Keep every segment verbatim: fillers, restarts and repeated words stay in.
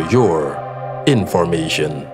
For your information.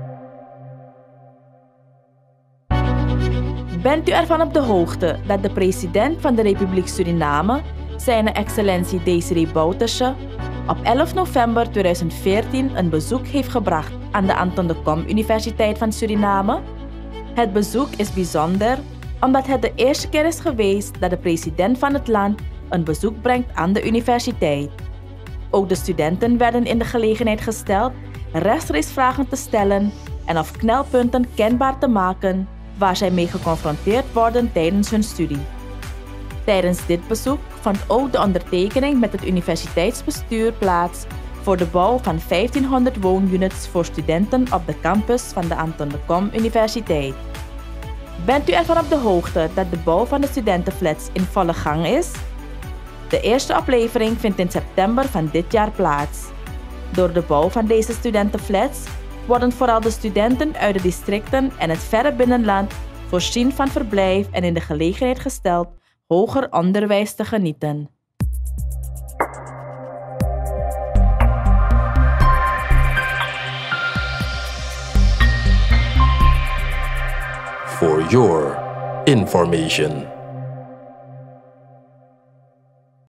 Bent u ervan op de hoogte dat de president van de Republiek Suriname, Zijne Excellentie Desiree Bouterse, op elf november tweeduizend veertien een bezoek heeft gebracht aan de Anton de Kom Universiteit van Suriname? Het bezoek is bijzonder omdat het de eerste keer is geweest dat de president van het land een bezoek brengt aan de universiteit. Ook de studenten werden in de gelegenheid gesteld rechtstreeks vragen te stellen en of knelpunten kenbaar te maken waar zij mee geconfronteerd worden tijdens hun studie. Tijdens dit bezoek vond ook de ondertekening met het universiteitsbestuur plaats voor de bouw van vijftienhonderd woonunits voor studenten op de campus van de Anton de Kom Universiteit. Bent u ervan op de hoogte dat de bouw van de studentenflats in volle gang is? De eerste oplevering vindt in september van dit jaar plaats. Door de bouw van deze studentenflats worden vooral de studenten uit de districten en het verre binnenland voorzien van verblijf en in de gelegenheid gesteld hoger onderwijs te genieten. For your information.